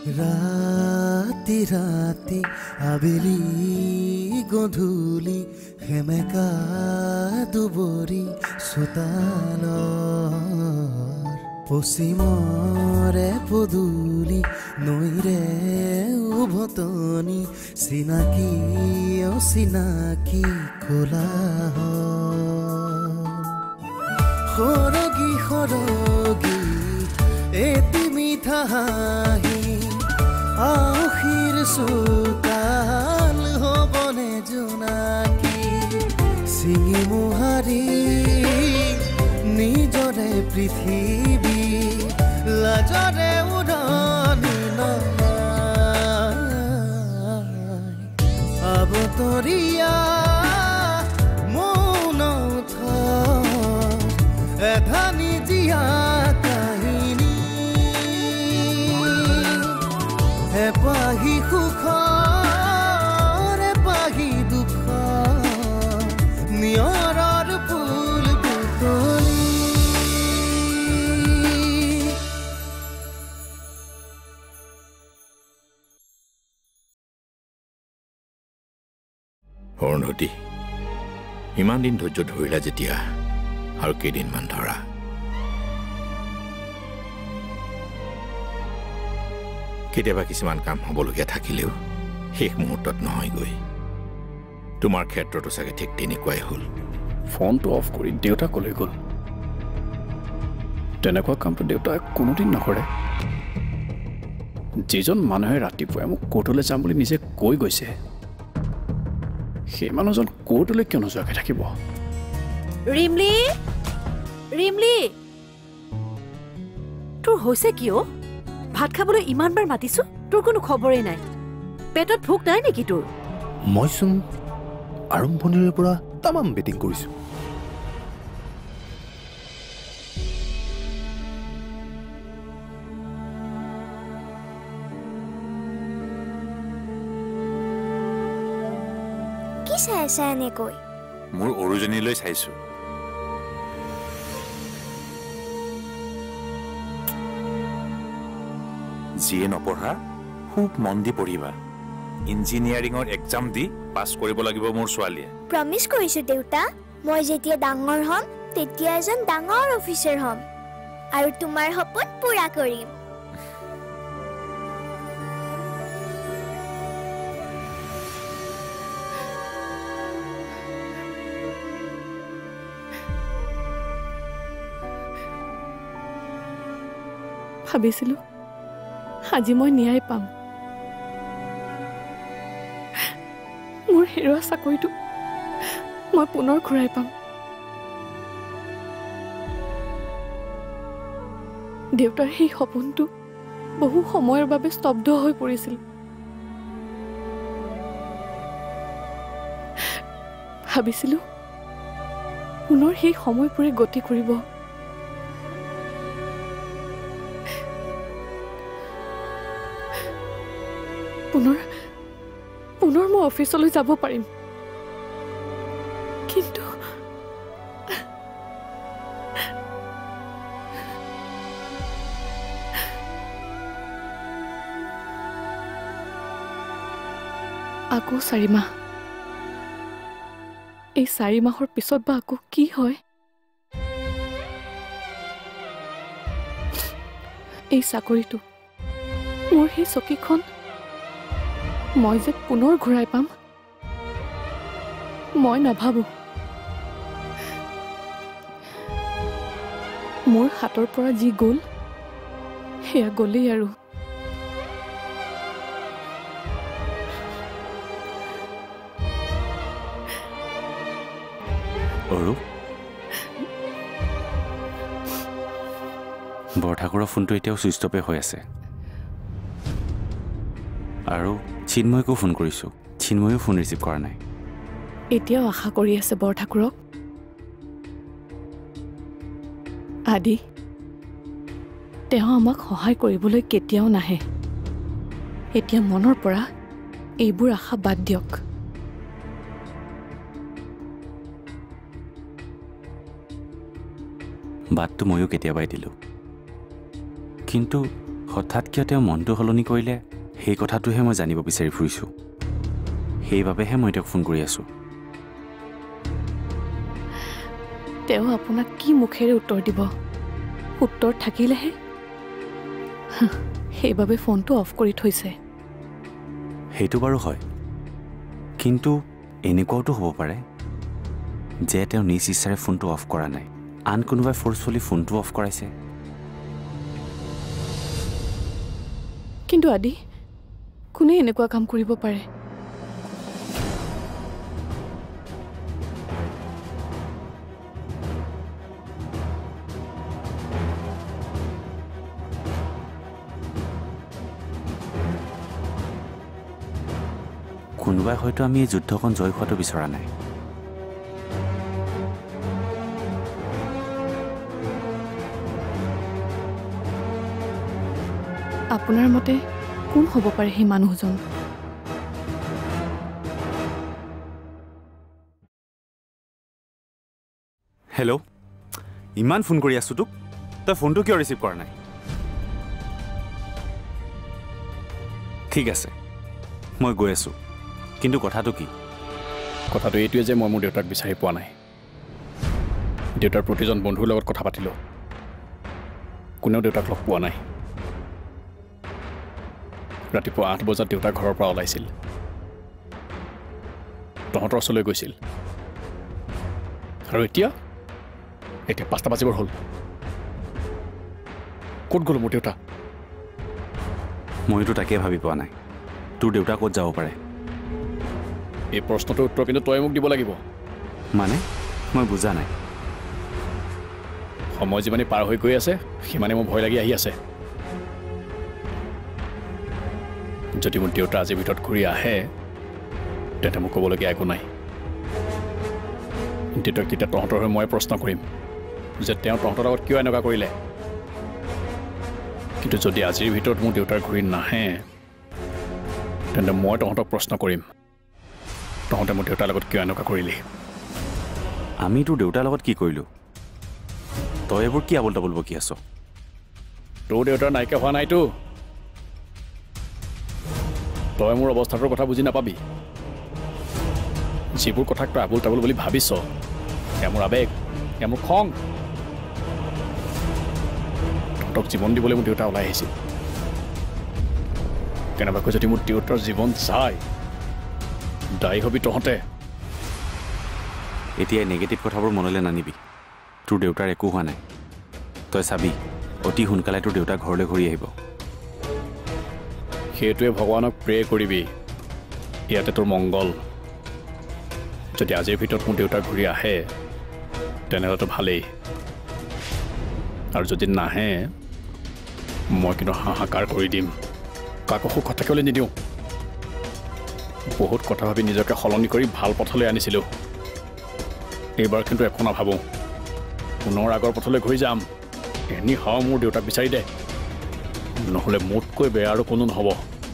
ৰাতি ৰাতি আবেলি গধূলি সেমেকা দুবৰি চোতালৰ পশ্চিমৰে পদূলি নৈৰে উভতনি চিনাকি অচিনাকি কোলাহল সৰগী সৰগী এটি মিঠা হাঁহি আউসীৰ চোতাল হ'বনে জোনাকী চিঙি মোহাৰি নিজৰে পৃথিৱী লাজৰে উৰণি নমাই আবতৰীয়া মৌন এধানি জীয়া কাহিনী এপাহি সুখৰ এপাহি দুখৰ নিয়ৰৰ ফুল বুটলি অৰুণধী ইমান দিন ধৈৰ্য ধৰিলা যেতিয়া আৰু কেইদিনমান ধৰা কেতিয়াবা কিছুমান কাম হ'বলগীয়া থাকিলেও শেষ মুহূৰ্তত নহয়গৈ তোমাৰ ক্ষেত্ৰতো চাগে ঠিক তেনেকুৱাই হ'ল ফোনটো অফ কৰি দেউতা কলৈ গ'ল তেনেকুৱা কামটো দেউতাই কোনোদিন নকৰে যিজন মানুহে ৰাতিপুৱাই মোক কোৰ্টলৈ যাম বুলি নিজে কৈ গৈছে সেই মানুহজন কোৰ্টলৈ কিয় নোযোৱাকৈ থাকিব ৰিমলি ৰিমলি তোৰ হৈছে কিয় ভাত খাবলৈ ইমানবাৰ মাতিছো তোৰ কোনো খবৰেই নাই পেটত ভোক নাই নেকি তোৰ মইচোন আৰম্ভণিৰে পৰা তামাম বেটিং কৰিছো কি চাই আছা এনেকৈ মোৰ অৰুজনীলৈ চাইছো যিয়ে নপঢ়া খুব মন দি পঢ়িবা ইঞ্জিনিয়াৰিঙৰ এক্সাম দি পাছ কৰিব লাগিব মোৰ ছোৱালীয়ে প্ৰমিছ কৰিছো দেউতা মই যেতিয়া ডাঙৰ হ'ম তেতিয়া এজন ডাঙৰ অফিচাৰ হ'ম আৰু তোমাৰ সপোন পূৰা কৰিম ভাবিছিলো আজি মই ন্যায় পাম মোৰ হেৰুৱা চাকৰিটো মই পুনৰ ঘূৰাই পাম দেউতাৰ সেই সপোনটো বহু সময়ৰ বাবে স্তব্ধ হৈ পৰিছিল ভাবিছিলো পুনৰ সেই সময়বোৰে গতি কৰিব পুনৰ মই অফিচলৈ যাব পাৰিম কিন্তু আকৌ 4 মাহ এই 4 মাহৰ পিছত বা আকৌ কি হয় এই চাকৰিটো মোৰ সেই চকীখন মই যে পুনৰ ঘূৰাই পাম মই নাভাবো মোৰ হাতৰ পৰা যি গ'ল সেয়া গ'লেই আৰু অৰু বৰঠাকুৰৰ ফোনটো এতিয়াও ছুইচ অফে হৈ আছে আৰু চিন্ময়কো ফোন কৰিছো চিন্ময়ো ফোন ৰিচিভ কৰা নাই এতিয়াও আশা কৰি আছে বৰঠাকুৰক আদি তেওঁ আমাক সহায় কৰিবলৈ কেতিয়াও নাহে এতিয়া মনৰ পৰা এইবোৰ আশা বাদ দিয়ক বাটটো ময়ো কেতিয়াবাই দিলোঁ কিন্তু হঠাৎ কিয় তেওঁ মনটো সলনি কৰিলে সেই কথাটোহে মই জানিব বিচাৰি ফুৰিছোঁ সেইবাবেহে মই তেওঁক ফোন কৰি আছোঁ তেওঁ আপোনাক কি মুখেৰে উত্তৰ দিব উত্তৰ থাকিলেহে সেইবাবে ফোনটো অফ কৰি থৈছে সেইটো বাৰু হয় কিন্তু এনেকুৱাওতো হ'ব পাৰে যে তেওঁ নিজ ইচ্ছাৰে ফোনটো অফ কৰা নাই আন কোনোবাই ফ'ৰ্চফুলি ফোনটো অফ কৰাইছে কিন্তু আদি কোনে এনেকুৱা কাম কৰিব পাৰে কোনোবাই হয়তো আমি এই যুদ্ধখন জয় খোৱাটো বিচৰা নাই আপোনাৰ মতে কোন হ'ব পাৰে সেই মানুহজন হেল্ল' ইমান ফোন কৰি আছোঁ তোক তই ফোনটো কিয় ৰিচিভ কৰা নাই ঠিক আছে মই গৈ আছোঁ কিন্তু কথাটো কি কথাটো এইটোৱে যে মই মোৰ দেউতাক বিচাৰি পোৱা নাই দেউতাৰ প্ৰতিজন বন্ধুৰ লগত কথা পাতিলোঁ কোনেও দেউতাক লগ পোৱা নাই ৰাতিপুৱা 8 বজাত দেউতা ঘৰৰ পৰা ওলাইছিল তহঁতৰ ওচৰলৈ গৈছিল আৰু এতিয়া 5টা বাজিবৰ হ'ল ক'ত গ'ল মোৰ দেউতা মইতো তাকে ভাবি পোৱা নাই তোৰ দেউতা ক'ত যাব পাৰে এই প্ৰশ্নটোৰ উত্তৰ কিন্তু তই মোক দিব লাগিব মানে মই বুজা নাই সময় যিমানে পাৰ হৈ গৈ আছে সিমানে মোৰ ভয় লাগি আহি আছে যদি মোৰ দেউতা আজিৰ ভিতৰত ঘূৰি আহে তেন্তে মোক ক'বলগীয়া একো নাই দেউতাক তেতিয়া তহঁতৰ হৈ মই প্ৰশ্ন কৰিম যে তেওঁ তহঁতৰ লগত কিয় এনেকুৱা কৰিলে কিন্তু যদি আজিৰ ভিতৰত মোৰ দেউতাৰ ঘূৰি নাহে তেন্তে মই তহঁতক প্ৰশ্ন কৰিম তহঁতে মোৰ দেউতাৰ লগত কিয় এনেকুৱা কৰিলি আমি তোৰ দেউতাৰ লগত কি কৰিলোঁ তই এইবোৰ কি আবল তাবল বকি আছ তোৰ দেউতাৰ নাইকিয়া হোৱা নাইতো তই মোৰ অৱস্থাটোৰ কথা বুজি নাপাবি যিবোৰ কথাক তই আবুল তাবুল বুলি ভাবিছ এয়া মোৰ আৱেগ এয়া মোৰ খং তহঁতক জীৱন দিবলৈ মোৰ দেউতা ওলাই আহিছিল কেনেবাকৈ যদি মোৰ দেউতাৰ জীৱন যায় দায়ী হবি তহঁতে এতিয়া নেগেটিভ কথাবোৰ মনলৈ নানিবি তোৰ দেউতাৰ একো হোৱা নাই তই চাবি অতি সোনকালে তোৰ দেউতা ঘৰলৈ ঘূৰি আহিব সেইটোৱে ভগৱানক প্ৰে কৰিবি ইয়াতে তোৰ মংগল যদি আজিৰ ভিতৰত মোৰ দেউতা ঘূৰি আহে তেনেহ'লেতো ভালেই আৰু যদি নাহে মই কিন্তু হাহাকাৰ কৰি দিম কাকো সুখ থাকিবলৈ নিদিওঁ বহুত কথা ভাবি নিজকে সলনি কৰি ভাল পথলৈ আনিছিলোঁ এইবাৰ কিন্তু একো নাভাবোঁ পুনৰ আগৰ পথলৈ ঘূৰি যাম এনি হাও মোৰ দেউতাক বিচাৰি দে নহ'লে মোতকৈ বেয়া আৰু কোনো নহ'ব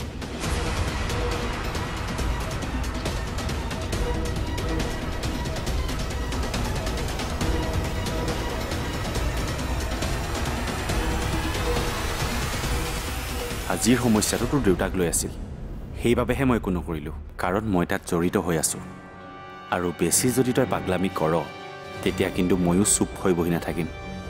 আজিৰ সমস্যাটো তোৰ দেউতাক লৈ আছিল সেইবাবেহে মই একো নকৰিলোঁ কাৰণ মই তাত জড়িত হৈ আছোঁ আৰু বেছি যদি তই পাগলামি কৰ তেতিয়া কিন্তু ময়ো চুপ হৈ বহি নাথাকিম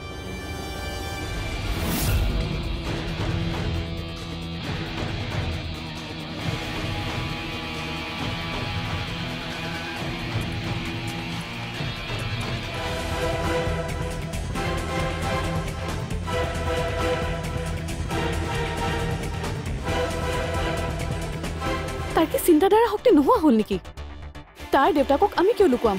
তাৰ কি চিন্তাধাৰা শক্তি নোহোৱা হ'ল নেকি তাৰ দেউতাকক আমি কিয় লুকুৱাম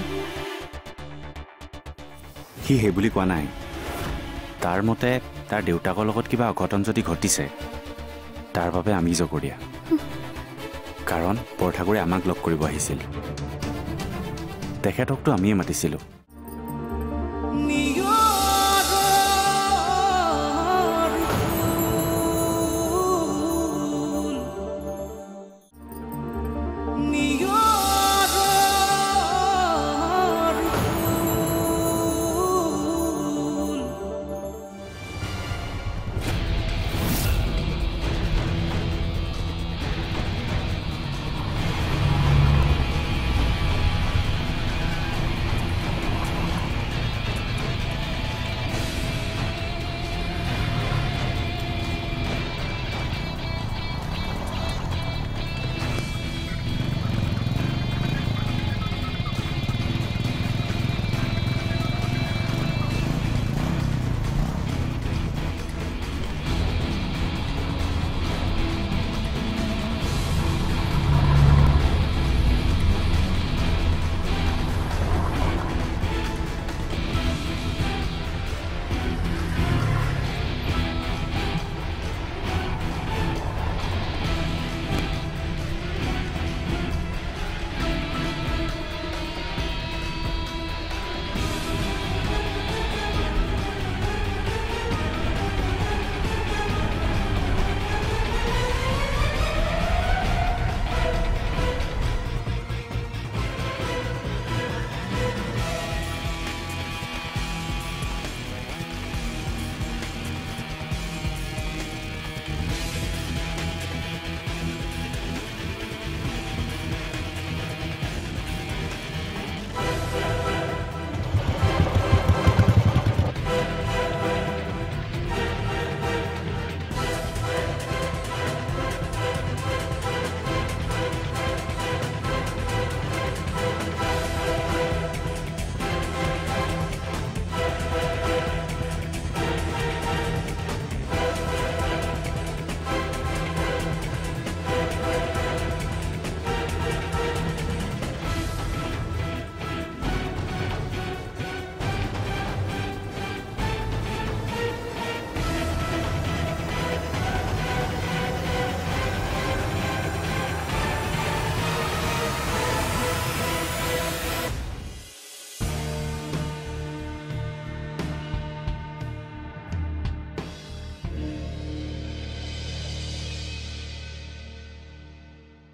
সি সেই বুলি কোৱা নাই তাৰ মতে তাৰ দেউতাকৰ লগত কিবা অঘটন যদি ঘটিছে তাৰ বাবে আমি জগৰীয়া কাৰণ বৰঠাকুৰে আমাক লগ কৰিব আহিছিল তেখেতকতো আমিয়ে মাতিছিলোঁ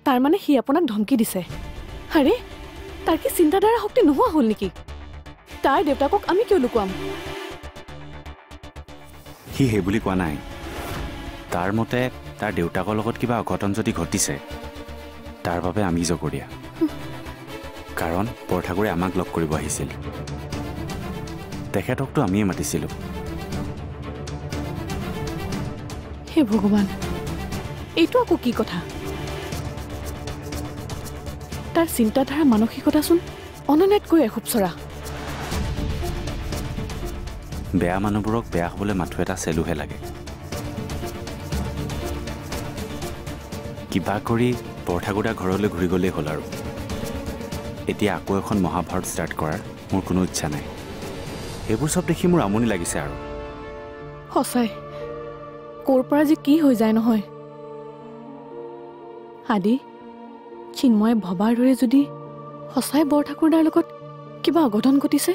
তাৰ মানে সি আপোনাক ধমকি দিছে আৰে তাৰ কি চিন্তাধাৰা শক্তি নোহোৱা হ'ল নেকি তাৰ দেউতাকক আমি কিয় লুকুৱাম সি সেই বুলি কোৱা নাই তাৰ মতে তাৰ দেউতাকৰ লগত কিবা অঘটন যদি ঘটিছে তাৰ বাবে আমি জগৰীয়া কাৰণ বৰঠাকুৰে আমাক লগ কৰিব আহিছিল তেখেতকতো আমিয়ে মাতিছিলোঁ হে ভগৱান এইটো আকৌ কি কথা তাৰ চিন্তাধাৰা মানসিকতাচোন অনন্যাতকৈ এখুব চৰা বেয়া মানুহবোৰক বেয়া হ'বলৈ মাথো এটা চেলুহে লাগে কিবা কৰি বৰঠাকুৰা ঘৰলৈ ঘূৰি গ'লেই হ'ল আৰু এতিয়া আকৌ এখন মহাভাৰত ষ্টাৰ্ট কৰাৰ মোৰ কোনো ইচ্ছা নাই এইবোৰ চব দেখি মোৰ আমনি লাগিছে আৰু সঁচাই ক'ৰ পৰা যে কি হৈ যায় নহয় আদি চিন্ময়ে ভবাৰ দৰে যদি সঁচাই বৰঠাকুৰদাৰ লগত কিবা অঘটন ঘটিছে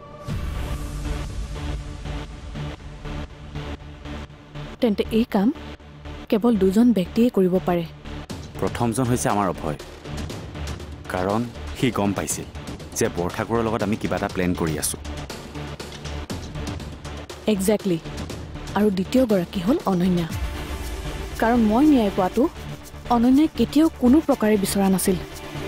তেন্তে এই কাম কেৱল দুজন ব্যক্তিয়ে কৰিব পাৰে প্ৰথমজন হৈছে আমাৰ অভয় কাৰণ সি গম পাইছিল যে বৰঠাকুৰৰ লগত আমি কিবা এটা প্লেন কৰি আছোঁ একজেক্টলি আৰু দ্বিতীয়গৰাকী হ'ল অনন্যা কাৰণ মই ন্যায় পোৱাটো অনন্যাই কেতিয়াও কোনো প্ৰকাৰে বিচৰা নাছিল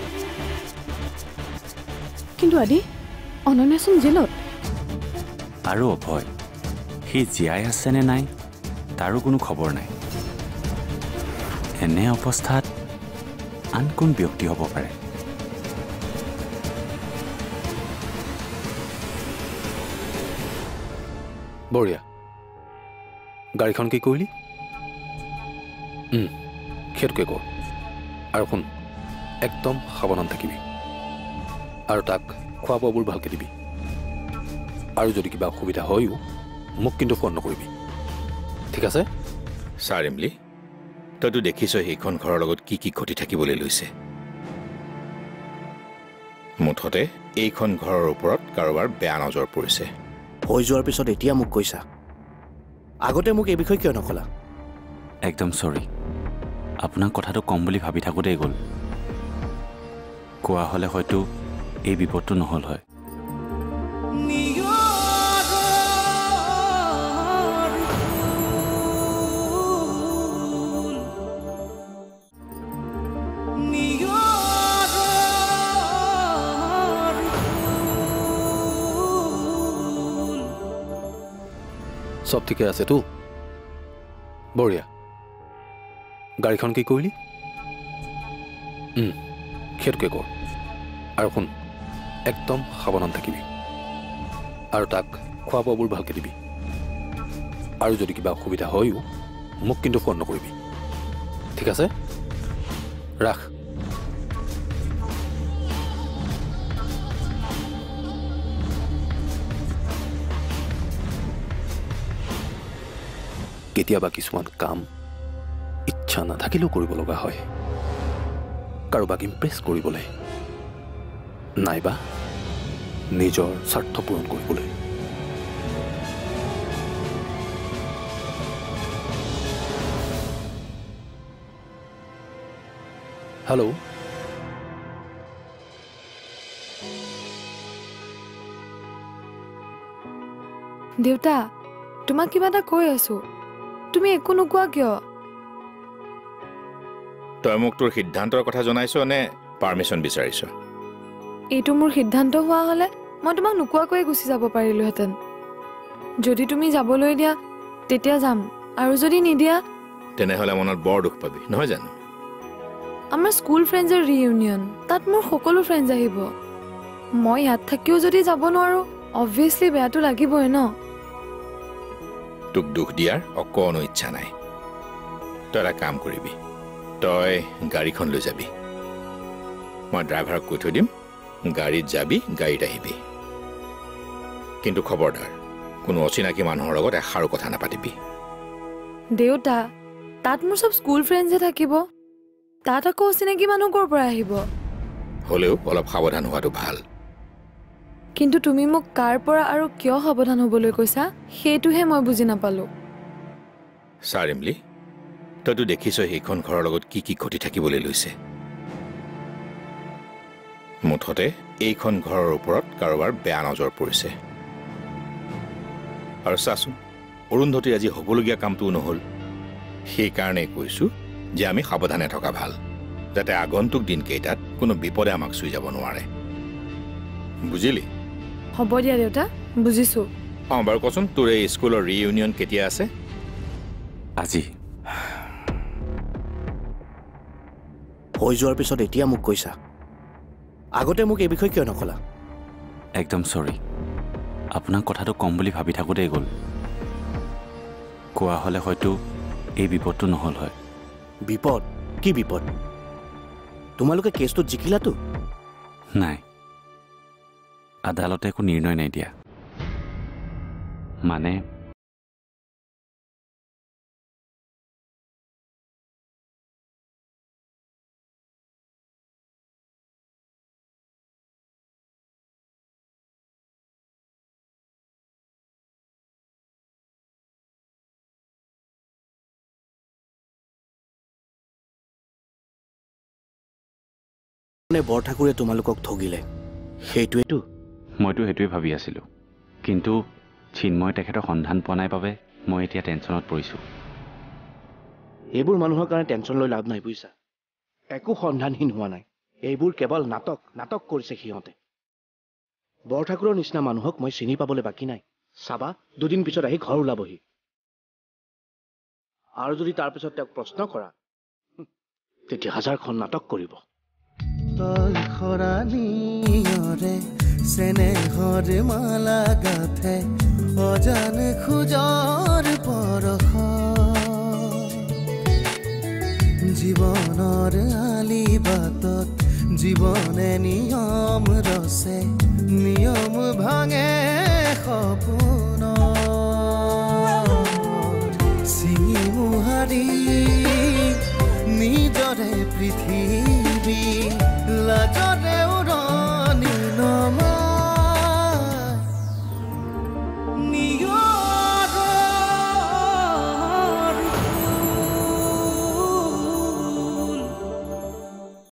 কিন্তু আদি অনন্যাচোন জেলত আৰু অভয় সি জীয়াই আছে নে নাই তাৰো কোনো খবৰ নাই এনে অৱস্থাত আন কোন ব্যক্তি হ'ব পাৰে বঢ়িয়া গাড়ীখন কি কৰিলি সেইটোকে কৰ আৰু শুন একদম সাৱধান থাকিবি আৰু তাক খোৱা বোৱাবোৰ ভালকৈ দিবি আৰু যদি কিবা অসুবিধা হয়ও মোক কিন্তু ফোন নকৰিবি ঠিক আছে ছাৰ এমলি তইতো দেখিছ সেইখন ঘৰৰ লগত কি কি ঘটি থাকিবলৈ লৈছে মুঠতে এইখন ঘৰৰ ওপৰত কাৰোবাৰ বেয়া নজৰ পৰিছে হৈ যোৱাৰ পিছত এতিয়া মোক কৈছা আগতে মোক এই বিষয়ে কিয় নকলা একদম চৰি আপোনাক কথাটো কম বুলি ভাবি থাকোঁতেই গ'ল কোৱা হ'লে হয়তো এই বিপদটো নহ'ল হয় সব ঠিকে আছেতো বঢ়িয়া গাড়ীখন কি কৰিলি সেইটোকে কৰ আৰু শুন একদম সাৱধান থাকিবি আৰু তাক খোৱা বোৱাবোৰ ভালকৈ দিবি আৰু যদি কিবা অসুবিধা হয়ও মোক কিন্তু ফোন নকৰিবি ঠিক আছে ৰাখ কেতিয়াবা কিছুমান কাম ইচ্ছা নাথাকিলেও কৰিব লগা হয় কাৰোবাক ইমপ্ৰেছ কৰিবলৈ নাইবা নিজৰ স্বাৰ্থ পূৰণ কৰিবলৈ হেল্ল' দেউতা তোমাক কিবা এটা কৈ আছো তুমি একো নোকোৱা কিয় তই মোক তোৰ সিদ্ধান্তৰ কথা জনাইছ নে পাৰ্মিশ্যন বিচাৰিছ এইটো মোৰ সিদ্ধান্ত হোৱা হ'লে মই তোমাক নোকোৱাকৈ গুচি যাব পাৰিলোহেঁতেন যদি তুমি যাবলৈ দিয়া তেতিয়া যাম আৰু যদি নিদিয়া তেনেহ'লে মনত বৰ দুখ পাবি নহয় জানো আমাৰ স্কুল ফ্ৰেণ্ডছৰ ৰিইউনিয়ন তাত মোৰ সকলো ফ্ৰেণ্ডছ আহিব মই ইয়াত থাকিও যদি যাব নোৱাৰো অবভিয়াছলি বেয়াটো লাগিবই ন তোক দুখ দিয়াৰ অকণো ইচ্ছা নাই তই এটা কাম কৰিবি তই গাড়ীখন লৈ যাবি মই ড্ৰাইভাৰক কৈ থৈ দিম গাড়ীত যাবি গাড়ীত আহিবি কিন্তু খবৰদাৰ কোনো অচিনাকি মানুহৰ লগত এষাৰো কথা নাপাতিবি দেউতা তাত মোৰ চব স্কুল ফ্ৰেণ্ডছে থাকিব তাত আকৌ অচিনাকি মানুহ ক'ৰ পৰা আহিব হ'লেও অলপ সাৱধান হোৱাটো ভাল কিন্তু তুমি মোক কাৰ পৰা আৰু কিয় সাৱধান হ'বলৈ কৈছা সেইটোহে মই বুজি নাপালো ছাৰ এমলি তইতো দেখিছ সেইখন ঘৰৰ লগত কি কি ঘটি থাকিবলৈ লৈছে মুঠতে এইখন ঘৰৰ ওপৰত কাৰোবাৰ বেয়া নজৰ পৰিছে আৰু চাচোন অৰুন্ধতীৰ আজি হ'বলগীয়া কামটোও নহ'ল সেইকাৰণে কৈছোঁ যে আমি সাৱধানে থকা ভাল যাতে আগন্তুক দিনকেইটাত কোনো বিপদে আমাক চুই যাব নোৱাৰে বুজিলি হ'ব দিয়া দেউতা বুজিছোঁ বাৰু কচোন তোৰ এই স্কুলৰ ৰিইউনিয়ন কেতিয়া আছে আজি হৈ যোৱাৰ পিছত এতিয়া মোক কৈছা আগতে মোক এই বিষয়ে কিয় নকলা একদম চৰি আপোনাক কথাটো কম বুলি ভাবি থাকোঁতেই গ'ল কোৱা হ'লে হয়তো এই বিপদটো নহ'ল হয় বিপদ কি বিপদ তোমালোকে কেছটোত জিকিলাতো নাই আদালতে একো নিৰ্ণয় নাই দিয়া মানে বৰঠাকুৰে তোমালোকক ঠগিলে সেইটোৱেতো মইতো সেইটোৱে ভাবি আছিলোঁ কিন্তু চিন্ময় তেখেতৰ সন্ধান পোৱা নাই বাবে মই এতিয়া টেনশ্যনত পৰিছোঁ এইবোৰ মানুহৰ কাৰণে টেনশ্যন লৈ লাভ নাই বুজিছা একো সন্ধানহীন হোৱা নাই এইবোৰ কেৱল নাটক কৰিছে সিহঁতে বৰঠাকুৰৰ নিচিনা মানুহক মই চিনি পাবলৈ বাকী নাই চাবা দুদিন পিছত আহি ঘৰ ওলাবহি আৰু যদি তাৰ পিছত তেওঁক প্ৰশ্ন কৰা তেতিয়া হাজাৰখন নাটক কৰিব তলখৰাণীৰে চেনেহৰ মালা গাথে অজান খোজৰ পৰশ জীৱনৰ আলি বাটত জীৱনে নিয়ম ৰচে নিয়ম ভাঙে সপোন চিঙি মোহাৰি নিজৰে পৃথিৱী লাজ